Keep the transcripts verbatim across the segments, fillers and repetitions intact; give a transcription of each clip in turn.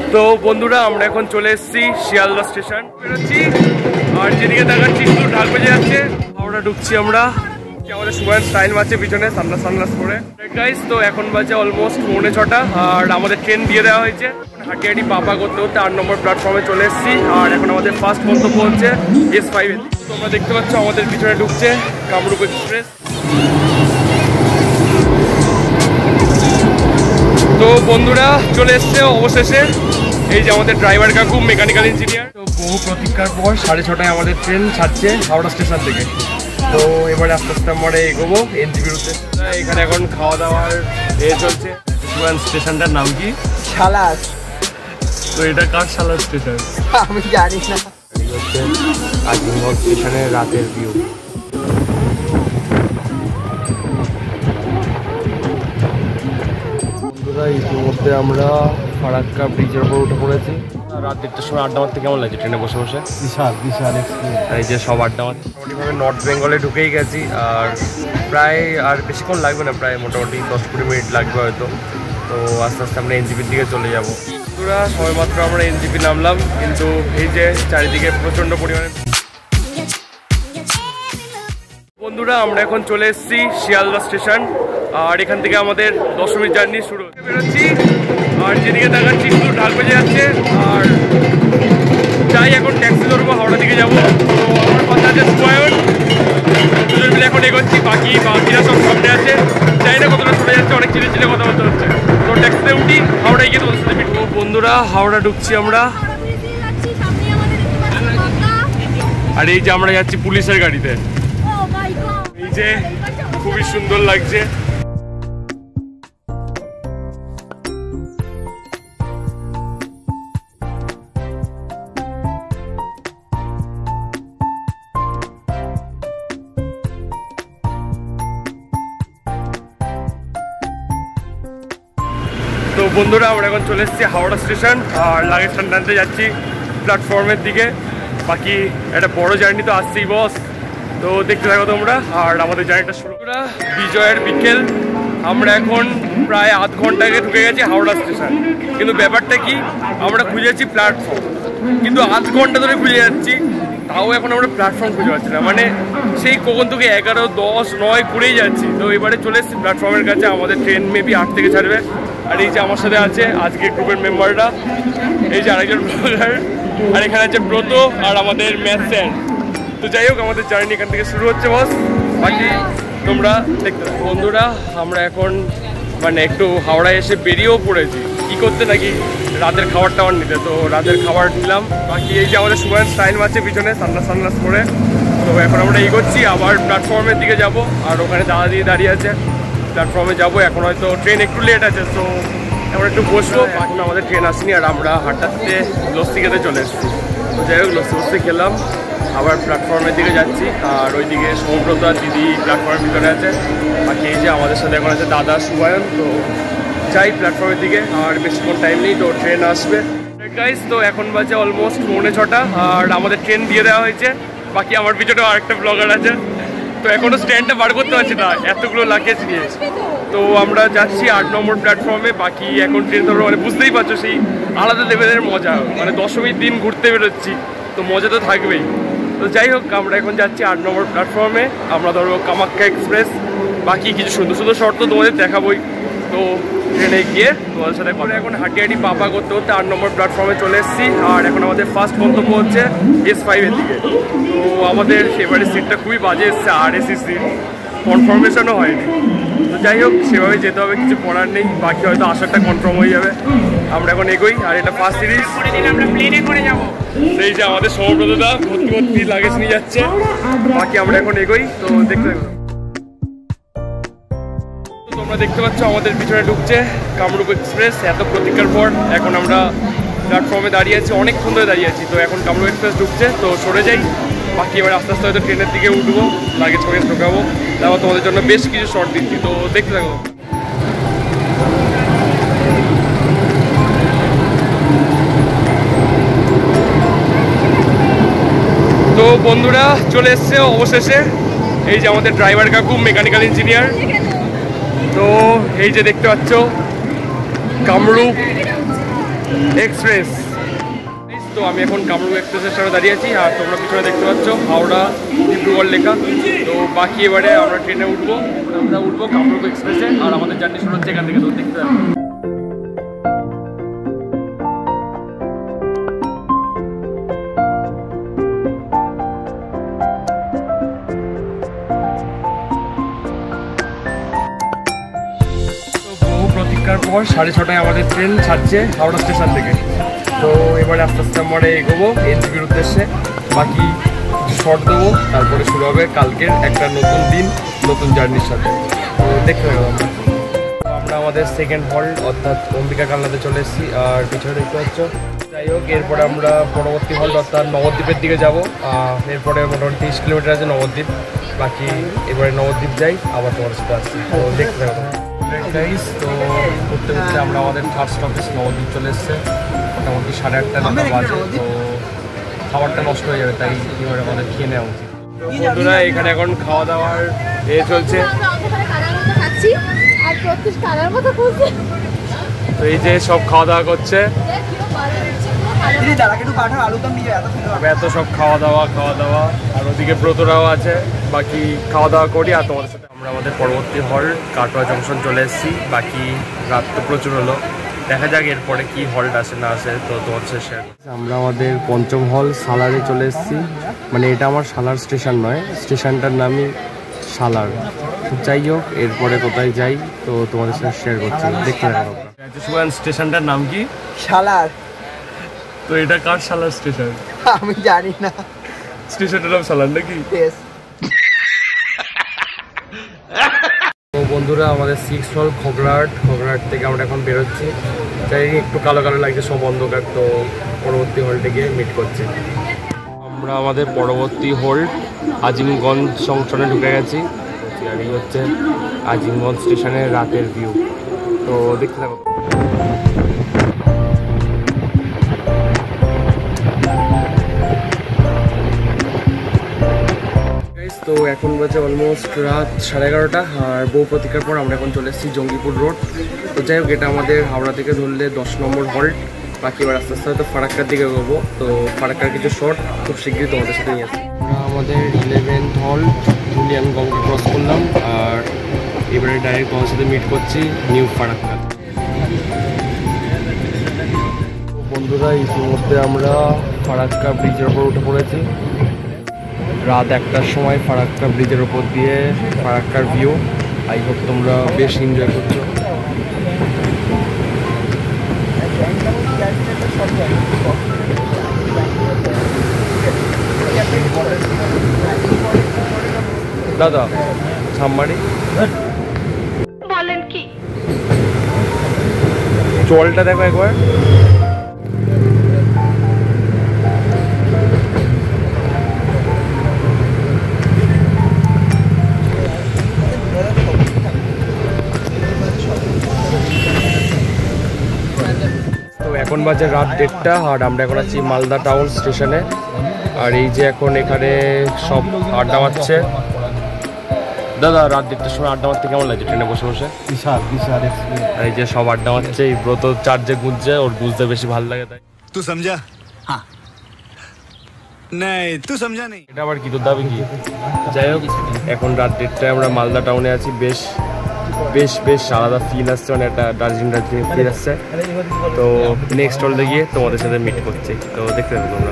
তো বন্ধুরা আমরা এখন চলে এসেছি শিয়ালদা স্টেশন বেরোচ্ছি, আর যেদিকে দেখাচ্ছি শুধু ঢাক বেজে যাচ্ছে। হাওড়া ঢুকছি আমরা, আমাদের সুগার স্টাইল আছে পিছনে সানগ্লাস সানগ্লাস পরে গাইস। তো এখন বাজে অলমোস্ট পৌনে ছটা, আর আমাদের ট্রেন দিয়ে দেওয়া হয়েছে। হাঁটি হাঁটি পাপা করতে করতে আট নম্বর প্ল্যাটফর্মে চলে এসেছি, আর এখন আমাদের ফার্স্ট গন্তব্য হচ্ছে এস ফাইভ। তোমরা দেখতে পাচ্ছ আমাদের পিছনে ঢুকছে কামরূপ এক্সপ্রেস। তো বন্ধুরা চলে এসছে অবশেষে, এই যে আমাদের ড্রাইভার কাকু মেকানিক্যাল ইঞ্জিনিয়ার। তো বহু প্রতীক্ষার পর সাড়ে ছটায় আমাদের ট্রেন ছাড়ছে হাওড়া স্টেশন থেকে। তো এবারে আস্তে আস্তে আমরা এগোবো এনজেপির উদ্দেশ্যে। এখানে এখন খাওয়া দাওয়ার এ চলছে। স্টেশনটার নাম কি? শালাস। তো এটা কার শালাস স্টেশন আমি জানি না। এই হচ্ছে আজিমগঞ্জ স্টেশনের রাতের ভিউ। বন্ধুরা ইতিমধ্যে আমরা ফারাক্কা ব্রিজের উপর উঠে পড়েছি। রাত দেড়টার সময় আড্ডা মারতে কেমন লাগছে ট্রেনে বসে বসে? বিশাল বিশাল এক্সপিরিয়েন্স। এই যে সব আড্ডা মারতে মোটামুটিভাবে নর্থ বেঙ্গলে ঢুকেই গেছি, আর প্রায় আর বেশিক্ষণ লাগবে না, প্রায় মোটামুটি দশ কুড়ি মিনিট লাগবে হয়তো। তো আস্তে আস্তে আমরা এনজেপির দিকে চলে যাবো। পুরা সবেমাত্র আমরা এনজেপি নামলাম, কিন্তু এই যে চারিদিকে প্রচণ্ড পরিমাণে। বন্ধুরা আমরা এখন চলে এসেছি শিয়ালদা স্টেশন, আর এখান থেকে আমাদের দশ মিনিট জার্নি শুরু বেরোচ্ছি, আর যেদিকে দেখাচ্ছি শুধু ঢাক বেজে যাচ্ছে। আর যাই এখন ট্যাক্সি ধরবো, হাওড়া দিকে যাবো। তো আমার কথা আছে সুবায়ন, দুজন মিলে এখন এগোচ্ছি, বাকি বাকিরা সব সামনে আছে। যাই না কতটা চলে যাচ্ছে, অনেক চিলে চিলে কথাবার্তা হচ্ছে। তো ট্যাক্সিতে উঠি, হাওড়ায় গিয়ে তোমাদের সাথে মিটবো। বন্ধুরা হাওড়া ঢুকছি আমরা, আর এই যে আমরা যাচ্ছি পুলিশের গাড়িতে। এই যে খুবই সুন্দর লাগছে। তো বন্ধুরা আমরা এখন চলে এসেছি হাওড়া স্টেশন, আর লাগেজ টানতে যাচ্ছি প্ল্যাটফর্মের দিকে। বাকি একটা বড় জার্নি তো আসছেই বস, তো দেখতে থাকো তোমরা। আর আমাদের জার্নিটা শুরু করা বিজয়ের বিকেল। আমরা এখন প্রায় আধ ঘন্টা আগে ঢুকে গেছি হাওড়া স্টেশন, কিন্তু ব্যাপারটা কি, আমরা খুঁজেছি প্ল্যাটফর্ম, কিন্তু আধ ঘন্টা ধরে খুঁজে যাচ্ছি, তাও এখন আমরা প্ল্যাটফর্ম খুঁজে পাচ্ছি না। মানে সেই কখন থেকে এগারো দশ নয় করেই যাচ্ছি। তো এবারে চলে এসেছি প্ল্যাটফর্মের কাছে, আমাদের ট্রেন মেবি আট থেকে ছাড়বে। আর এই যে আমার সাথে আছে আজকে গ্রুপের মেম্বাররা, এই যে আরেকজন ব্লগার, আর এখানে আছে ব্রত আর আমাদের ম্যাথ স্যার। তো যাই হোক আমাদের জার্নি এখান থেকে শুরু হচ্ছে বস, বাকি তোমরা দেখতে থাকো। বন্ধুরা আমরা এখন মানে একটু হাওড়ায় এসে বেরিয়েও পড়েছি, কী করতে নাকি রাতের খাবার টাবার নিতে। তো রাতের খাবার নিলাম, বাকি এই যে আমাদের সুগার স্টাইল আছে পিছনে সানগ্লাস সানগ্লাস পরে। তো এখন আমরা এগোচ্ছি আবার প্ল্যাটফর্মের দিকে যাব, আর ওখানে দাদা দিয়ে দাঁড়িয়ে আছে, প্ল্যাটফর্মে যাবো। এখন হয়তো ট্রেন একটু লেট আছে, তো আমরা একটু বসবো। এখন আমাদের ট্রেন আসেনি, আর আমরা হাঁটাতে লস্যি খেতে চলে এসেছি। তো যাই হোক লস্যি লস্যি খেলাম, আবার প্ল্যাটফর্মের দিকে যাচ্ছি। আর ওইদিকে সমুদ্রতা দিদি প্ল্যাটফর্মের ভিতরে আছে, বাকি এই যে আমাদের সাথে এখন আছে দাদা সুবায়ন। তো যাই প্ল্যাটফর্মের দিকে, আর বেশিক্ষণ টাইম নেই, তো ট্রেন আসবে গাইস। তো এখন বাজে অলমোস্ট পৌনে ছটা, আর আমাদের ট্রেন দিয়ে দেওয়া হয়েছে। বাকি আমার পিছনে আরেকটা ব্লগার আছে, তো এখনো স্ট্যান্ডটা বার করতে পারছি না এতগুলো লাগেজ নিয়ে। তো আমরা যাচ্ছি আট নম্বর প্ল্যাটফর্মে। বাকি এখন ট্রেন ধরো, মানে বুঝতেই পারছো সেই আলাদা লেভেলের মজা, মানে দশমীর দিন ঘুরতে বেরোচ্ছি, তো মজা তো থাকবেই। তো যাই হোক আমরা এখন যাচ্ছি আট নম্বর প্ল্যাটফর্মে, আমরা ধরবো কামাখ্যা এক্সপ্রেস। বাকি কিছু সুন্দর সুন্দর শর্ত তোমাদের দেখাবোই। তো ট্রেনে গিয়ে তোমাদের সাথে করে এখন হাঁটি হাঁটি পাপা করতে করতে আট নম্বর প্ল্যাটফর্মে চলে এসেছি, আর এখন আমাদের ফার্স্ট গন্তব্য হচ্ছে এস ফাইভের দিকে। তো আমাদের এবারে সিটটা খুবই বাজে এসছে, আর এসি সিট কনফার্মেশনও হয়নি। তো যাই হোক সেভাবে যেতে হবে, কিছু করার নেই। বাকি হয়তো আসারটা কনফার্ম হয়ে যাবে। আমরা এখন এগোই, আর এটা ফার্স্ট সিরিজ, আমরা প্লেনে করে যাবো। সেই যে আমাদের সমব্রতদা ভর্তি ভর্তি লাগেজ নিয়ে যাচ্ছে, বাকি আমরা এখন এগোই। তো দেখতে থাকো। তোমরা দেখতে পাচ্ছ আমাদের পিছনে ঢুকছে কামরূপ এক্সপ্রেস। এত প্রতীক্ষার পর এখন আমরা প্ল্যাটফর্মে দাঁড়িয়ে আছি, অনেকক্ষণ ধরে দাঁড়িয়ে আছি। তো এখন কামরূপ এক্সপ্রেস ঢুকছে, তো সরে যাই। বাকি এবার আস্তে আস্তে হয়তো ট্রেনের দিকে উঠবো, লাগেজ ফাগেজ ঢোকাবো, তারপর তোমাদের জন্য বেশ কিছু শর্ট দিচ্ছি। তো দেখতে থাকো। তো বন্ধুরা চলে এসছে অবশেষে, এই যে আমাদের ড্রাইভার কাকু মেকানিক্যাল ইঞ্জিনিয়ার। তো এই যে দেখতে পাচ্ছ কামরূপ এক্সপ্রেস। তো আমি এখন কামরূপ এক্সপ্রেসের সামনে দাঁড়িয়ে আছি, আর তোমরা পিছনে দেখতে পাচ্ছ হাওড়া ডিব্রুগড় লেখা। তো বাকি এবারে আমরা ট্রেনে উঠবো, আমরা উঠবো কামরূপ এক্সপ্রেসে, আর আমাদের জার্নি শুরু হচ্ছে এখান থেকে। তো দেখতে পাবো প্রতীক্ষার পর সাড়ে ছটায় আমাদের ট্রেন ছাড়ছে হাওড়া স্টেশন থেকে। তো এবারে আস্তে আস্তে আমরা এগোবো এনজেপির উদ্দেশ্যে, বাকি শর্ট দেবো, তারপরে শুরু হবে কালকের একটা নতুন দিন নতুন জার্নির সাথে। তো দেখতে পাবো আমরা আমরা আমাদের সেকেন্ড হল্ট অর্থাৎ অম্বিকা কালনাতে চলে এসেছি, আর পিছনে দেখতে পাচ্ছ। যাই হোক, এরপরে আমরা পরবর্তী হল্ট অর্থাৎ নবদ্বীপের দিকে যাবো। এরপরে মোটামুটি তিরিশ কিলোমিটার আছে নবদ্বীপ, বাকি এবারে নবদ্বীপ যাই, আবার তোমার সাথে আসছি। তো দেখতে পাবো গাইস। তো ঘুরতে ঘুরতে আমরা আমাদের ফার্স্ট স্টপেজ নবদ্বীপ চলে এসছে, মোটামুটি সাড়ে আটটা নটা বাজে। তো খাবারটা নষ্ট হয়ে যাবে, তাই এবারে আমাদের খেয়ে নেওয়া উচিত। তো বন্ধুরা এখানে এখন খাওয়া দাওয়ার এ চলছে। তো এই যে সব খাওয়া দাওয়া করছে, এত সব খাওয়া দাওয়া খাওয়া দাওয়া আর ওদিকে ব্রতরাও আছে। বাকি খাওয়া দাওয়া করি, আর তোমাদের সাথে আমরা আমাদের পরবর্তী হল্ট কাটোয়া জংশন চলে এসেছি। বাকি রাত তো প্রচুর হলো, দেখা যাক এরপরে কি হল্ট আসে না আসে, তো তোমাদের সাথে শেয়ার। আমরা আমাদের পঞ্চম হল সালারে চলে এসেছি, মানে এটা আমার সালার স্টেশন নয়, স্টেশনটার নামই সালার। যাই হোক, এরপরে কোথায় যাই তো তোমাদের সাথে শেয়ার করছি, দেখতে থাকো। স্টেশনটার নাম কি? সালার। তো এটা কার সালার স্টেশন? আমি জানি না। স্টেশনটার নাম সালার নাকি? তো বন্ধুরা আমাদের সিক্স হল খগড়াহাট, খগড়াহাট থেকে আমরা এখন বেরোচ্ছি। তাই একটু কালো কালো লাগছে, সব অন্ধকার। তো পরবর্তী হল্টে গিয়ে মিট করছি আমরা। আমাদের পরবর্তী হল্ট আজিমগঞ্জ জংশনে ঢুকে গেছি, আর এই হচ্ছে আজিমগঞ্জ স্টেশনের রাতের ভিউ। তো দেখতে থাকো। তো এখন বাজে অলমোস্ট রাত সাড়ে এগারোটা, আর বহু প্রতীক্ষার পর আমরা এখন চলে এসেছি জঙ্গিপুর রোড। তো যাই হোক, এটা আমাদের হাওড়া থেকে ধরলে দশ নম্বর হল্ট। বাকি এবার আস্তে আস্তে হয়তো ফারাক্কার দিকে এগোবো। তো ফারাক্কার কিছু শর্ট খুব শীঘ্রই তোমাদের সাথে নিয়ে আসি। আমরা আমাদের ইলেভেন্থ হল্ট জুলিয়ান গঙ্গা ক্রস করলাম, আর এবারে ডাইরেক্ট তোমাদের সাথে মিট করছি নিউ ফারাক্কা। বন্ধুরা ইতিমধ্যে আমরা ফারাক্কা ব্রিজের ওপর উঠে পড়েছি। রাত একটার সময় ফারাক্কা ব্রিজের ওপর দিয়ে ফারাক্কার ভিউ। আই হোপ তোমরা বেশ এনজয় করছো। দাদা ছাম্মারি বলেন কি, জলটা দেখো একবার। এখন বাজে রাত দেড়টা, আর আমরা এখন আছি মালদা টাউন স্টেশনে। আর এই যে এখন এখানে সব আড্ডা মারছে। দাদা রাত দেড়টার সময় আড্ডা মারতে কেমন লাগছে ট্রেনে বসে বসে? বিশাল বিশাল। এই যে সব আড্ডা মারছে, এই ব্রত চার্জে গুঁজছে, ওর গুঁজতে বেশি ভালো লাগে। তাই তুই সমঝা? হ্যাঁ নাই তুই সমঝা নেই। এটা আবার কি তোর দাবি কি? যাই হোক, এখন রাত দেড়টায় আমরা মালদা টাউনে আছি। বেশ বেশ বেশ আলাদা ফিল আসছে, মানে একটা দার্জিলিং দার্জিলিং ফিল আসছে। তো নেক্সট হলতে গিয়ে তোমাদের সাথে মিট করছি, তো দেখতে থাকো তোমরা।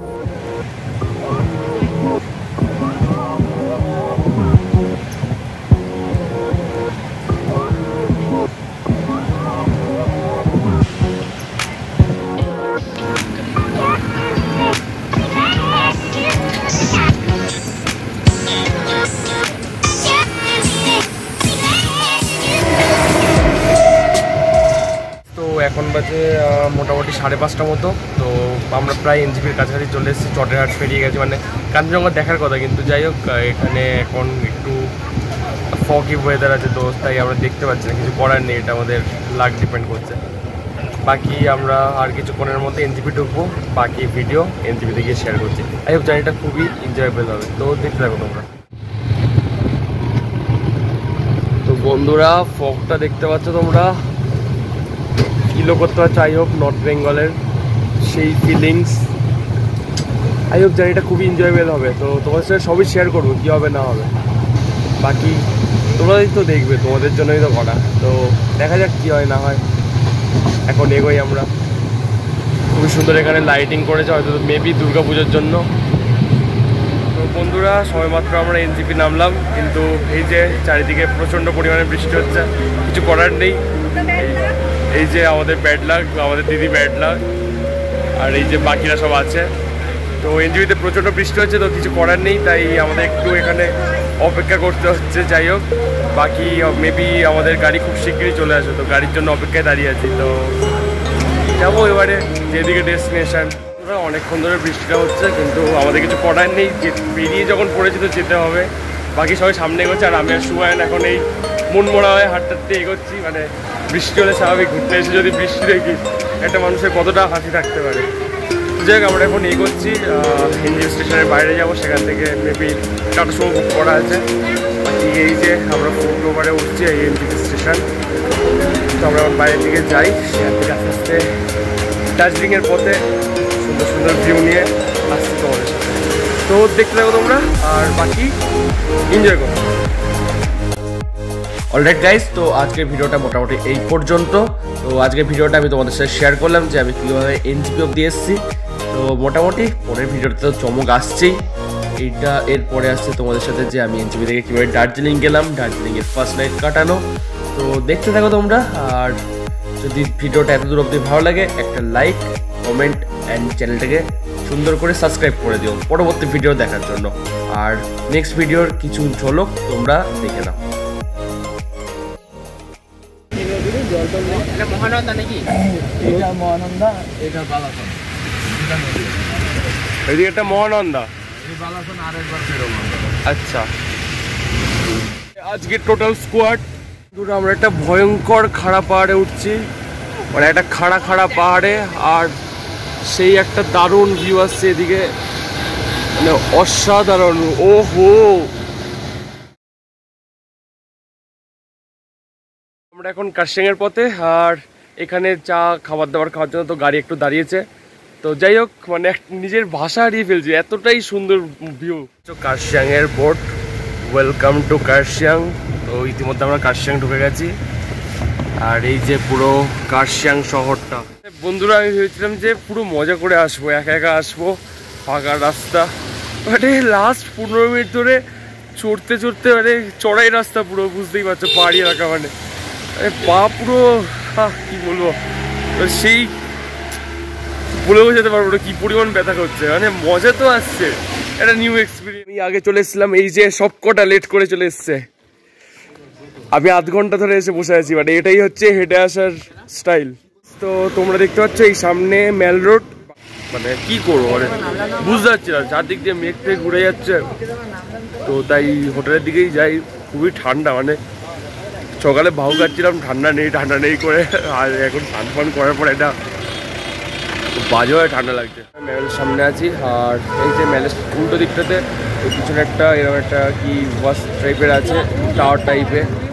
এখন বাজে মোটামুটি সাড়ে পাঁচটা মতো। তো আমরা প্রায় এনজেপির কাছাকাছি চলে এসেছি, চটেরহাট পেরিয়ে গেছি, মানে কাঞ্চনজঙ্ঘা দেখার কথা। কিন্তু যাই হোক, এখানে এখন একটু ফগি ওয়েদার আছে, তো তাই আমরা দেখতে পাচ্ছি না, কিছু করার নেই, এটা আমাদের লাক ডিপেন্ড করছে। বাকি আমরা আর কিছুক্ষণের মধ্যে এনজেপি ঢুকবো, বাকি ভিডিও এনজেপিতে গিয়ে শেয়ার করছি। আই হোপ জার্নিটা খুবই এনজয়েবল হবে, তো দেখতে থাকো তোমরা। তো বন্ধুরা ফগটা দেখতে পাচ্ছ তোমরা, ফিলও করতে পারছো আই হোপ নর্থ বেঙ্গলের সেই ফিলিংস। আই হোপ জার্নিটা খুবই এনজয়েবল হবে। তো তোমাদের সাথে সবই শেয়ার করবো কী হবে না হবে, বাকি তোমরাই তো দেখবে, তোমাদের জন্যই তো করা। তো দেখা যাক কী হয় না হয়। এখন এগোই আমরা। খুবই সুন্দর এখানে লাইটিং করেছে, হয়তো মেবি দুর্গা পুজোর জন্য। তো বন্ধুরা সবাই মাত্র আমরা এনজিপি নামলাম, কিন্তু এই যে চারিদিকে প্রচণ্ড পরিমাণে বৃষ্টি হচ্ছে, কিছু করার নেই। এই যে আমাদের ব্যাড লাক, আমাদের দিদি ব্যাড লাক, আর এই যে বাকিরা সব আছে। তো এনজিপিতে প্রচণ্ড বৃষ্টি হচ্ছে, তো কিছু করার নেই, তাই আমাদের একটু এখানে অপেক্ষা করতে হচ্ছে। যাই হোক, বাকি মেবি আমাদের গাড়ি খুব শিগগিরই চলে আসবে, তো গাড়ির জন্য অপেক্ষায় দাঁড়িয়ে আছি। তো যাবো এবারে যেদিকে ডেস্টিনেশন। অনেকক্ষণ ধরে বৃষ্টিটা হচ্ছে, কিন্তু আমাদের কিছু করার নেই, যে বেরিয়ে যখন পড়েছি তো যেতে হবে। বাকি সবাই সামনে এগোচ্ছে, আর আমি আর সুমায়ন এখন এই মন মোড়া হয়ে হাঁটতে হাঁটতে এগোচ্ছি। মানে বৃষ্টি হলে স্বাভাবিক, ঘুরতে এসে যদি বৃষ্টি দেখি একটা মানুষের কতটা হাসি থাকতে পারে। যাই হোক, আমরা এখন এগোচ্ছি এনজিপি স্টেশনের বাইরে যাব, সেখান থেকে মেবি টাটা সময় বুক করা আছে। বাকি এই যে আমরা ফুড ওভারে উঠছি এই এনজিপি স্টেশন। তো আমরা এখন বাইরের দিকে যাই, সেখান থেকে আস্তে আস্তে দার্জিলিংয়ের পথে সুন্দর সুন্দর ভিউ নিয়ে আসছি তোমাদের সাথে। তো দেখতে থাকো তোমরা, আর বাকি এনজয় করো। অলরাইট গাইজ, তো আজকের ভিডিওটা মোটামুটি এই পর্যন্ত। তো আজকের ভিডিওটা আমি তোমাদের সাথে শেয়ার করলাম যে আমি কীভাবে এনজিপি অব্দি এসেছি। তো মোটামুটি পরের ভিডিওতে তো চমক আসছেই। এইটা এরপরে আসছে তোমাদের সাথে যে আমি এনজিপি থেকে কীভাবে দার্জিলিং গেলাম, দার্জিলিংয়ের ফার্স্ট নাইট কাটানো। তো দেখতে থাকো তোমরা, আর যদি ভিডিওটা এত দূর অব্দি ভালো লাগে একটা লাইক, কমেন্ট অ্যান্ড চ্যানেলটাকে সুন্দর করে সাবস্ক্রাইব করে দিও পরবর্তী ভিডিও দেখার জন্য। আর নেক্সট ভিডিওর কিছু ঝলক তোমরা দেখে নাও। মহানন্দা নাকি? এটা মহানন্দা, এটা বালাসন। এদিকে একটা মহানন্দা, এই বালাসন আরেকবার বেরোবো। আচ্ছা, আজকে টোটাল স্কোয়াড দুটো আমরা একটা ভয়ঙ্কর খাড়া পাহাড়ে উঠছি, মানে একটা খাড়া খাড়া পাহাড়ে, আর সেই একটা দারুণ ভিউ আসছে এদিকে, মানে অসাধারণ। ও হো, আমরা এখন কার্শিয়াংয়ের পথে, আর এখানে চা খাবার দাবার খাওয়ার জন্য তো গাড়ি একটু দাঁড়িয়েছে। তো যাই হোক, মানে নিজের ভাষা হারিয়ে ফেলছি, এতটাই সুন্দর ভিউ। কার্শিয়াংয়ের বোট, ওয়েলকাম টু কার্শিয়াং। তো ইতিমধ্যে আমরা কার্শিয়াং ঢুকে গেছি, আর এই যে পুরো কার্শিয়াং শহরটা। বন্ধুরা আমি ভেবেছিলাম যে পুরো মজা করে আসবো, একা একা আসবো, ফাঁকা রাস্তা, বাট এই লাস্ট পনেরো মিনিট ধরে চড়তে চড়তে, মানে চড়াই রাস্তা পুরো, বুঝতেই পারছো পাহাড়ি এলাকা, মানে পা পুরো কি বলবো, সেই বলেও যেতে পারবো না কি পরিমাণ ব্যথা করছে। মানে মজা তো আসছে, একটা নিউ এক্সপিরিয়েন্স। আমি আগে চলে এসেছিলাম, এই যে সব কটা লেট করে চলে এসছে, আমি আধ ঘন্টা ধরে এসে বসে আছি। মানে এটাই হচ্ছে হেঁটে আসার স্টাইল। তো তোমরা দেখতে পাচ্ছ এই সামনে মেল রোড, মানে কি করবো, মানে বুঝতে পারছি না, চারদিক দিয়ে মেঘ ফেঘ ঘুরে যাচ্ছে। তো তাই হোটেলের দিকেই যাই। খুবই ঠান্ডা, মানে সকালে ভাউ কাটছিলাম ঠান্ডা নেই ঠান্ডা নেই করে, আর এখন স্নান ফান করার পর এটা বাজে হয়, ঠান্ডা লাগছে। মেলের সামনে আছি, আর এই যে মেলের উল্টো দিকটাতে পিছনে একটা এরকম একটা কি ওয়াশ টাইপের আছে, টাওয়ার টাইপের।